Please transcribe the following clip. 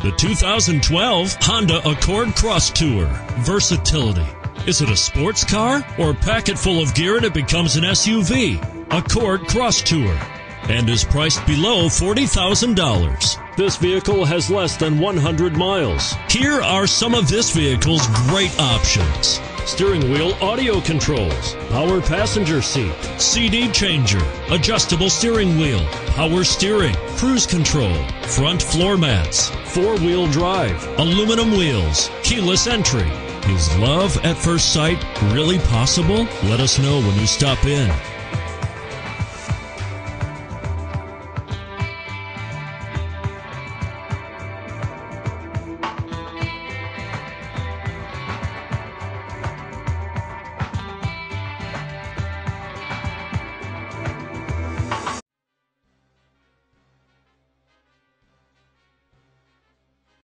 The 2012 Honda Accord CrossTour. Versatility. Is it a sports car or pack it full of gear and it becomes an SUV? Accord CrossTour. And is priced below $40,000. This vehicle has less than 100 miles. Here are some of this vehicle's great options: steering wheel audio controls, power passenger seat, CD changer, adjustable steering wheel, power steering, cruise control, front floor mats, four-wheel drive, aluminum wheels, keyless entry. Is love at first sight really possible? Let us know when you stop in.